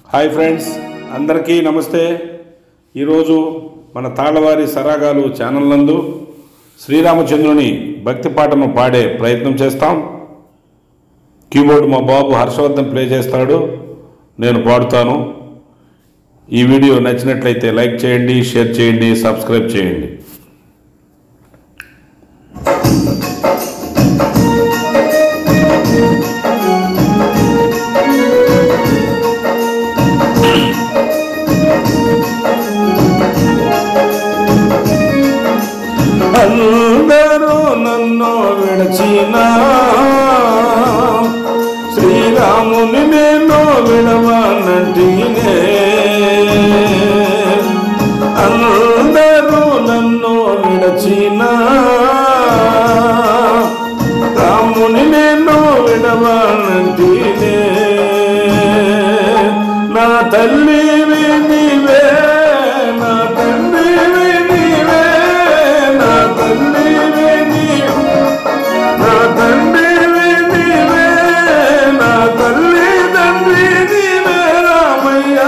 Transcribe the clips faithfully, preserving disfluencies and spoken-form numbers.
Hi friends, అందరికీ నమస్తే. ఈరోజు మన తాళవారి సరాగాలు ఛానల్ నందు శ్రీరామచంద్రుని భక్తి పాటను పాడే ప్రయత్నం చేస్తాం. కీబోర్డ్ మా బాబు హర్షవర్ధన్ ప్లే చేస్తాడు, నేను పాడుతాను. ఈ వీడియో నచ్చినట్లయితే లైక్ చేయండి, షేర్ చేయండి, సబ్స్క్రైబ్ చేయండి. అందరూ నన్ను విడచినా శ్రీరాముని నేను విడవనంటినే. అందరూ నన్ను విడచినా రాముని నేను విడవనంటినే. నా తల్లివి నీవే, నా తండ్రివి నీవే, నా తండ్రివి నీవే, నా తండ్రివి నీవే, నా తల్లి తండ్రి నీవే రామయ్య.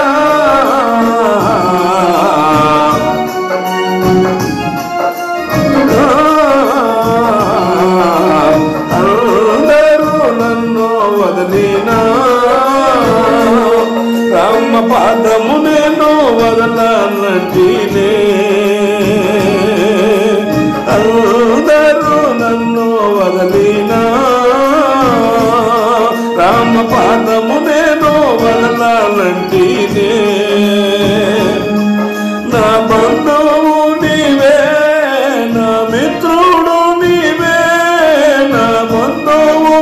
అందరూ నన్ను వదిలినా రామ పాదము నేను వదలనంటినే. అందరూ నన్ను వదలినా రామ పాదము నేను వదలనంటినే. నా బంధువు నీవే, నా మిత్రుడు నీవే, నా బంధువు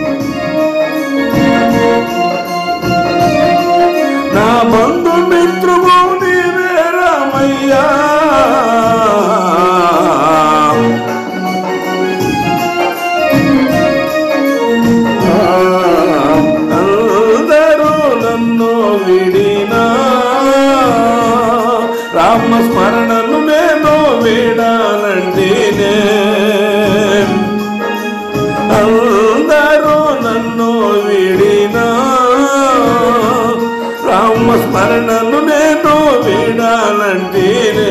నా బంధు మిత్రువు నీవే రామయ్య. అందరూ నన్ను విడినా రామ స్మరణను నేను వీడాలంటేనే. అందరూ నన్ను విడినా రామ స్మరణను నేను వీడాలంటేనే.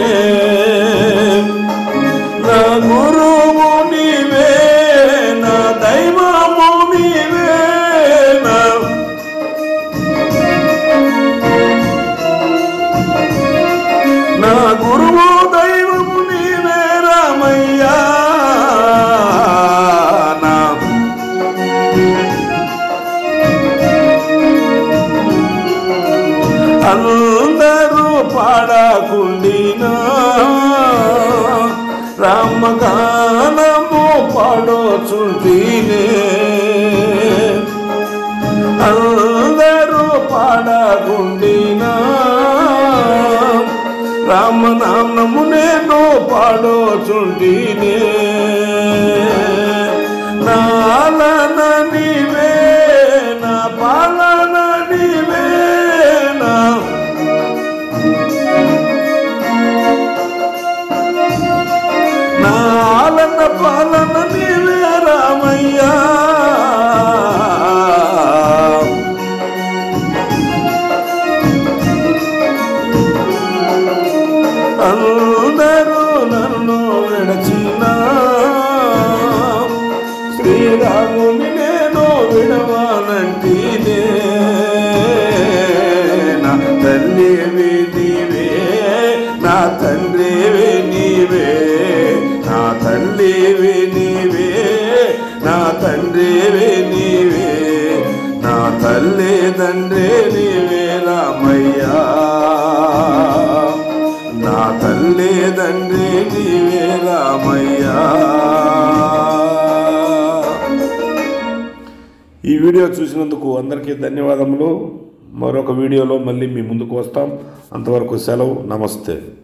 నా గురువు నీవే, నా దైవము నీవే, నా నా గురువు దైవము నీవే రామయ్య. నా అందరూ పాడకుండినా రామగానము పాడోచుంటినే. అందరూ పాడకుండినా రామనామము నేను పాడోచుంటినే. నాలన నీవే, నా పాలన నీవే, నా నాలన పాలన నీవే రామయ్య. అందరూ నన్ను విడచినా శ్రీరాముని నేను విడవనంటినే. నా తల్లివి నీవే, నా తండ్రివి నీవే, నా తల్లివి నీవే, నా తండ్రివి నీవే, నా తల్లి తండ్రి నీవే రామయ్య. నా తల్లి తండ్రి నీవే రామయ్య. ఈ వీడియో చూసినందుకు అందరికీ ధన్యవాదములు. మరొక వీడియోలో మళ్ళీ మీ ముందుకు వస్తాం. అంతవరకు సెలవు, నమస్తే.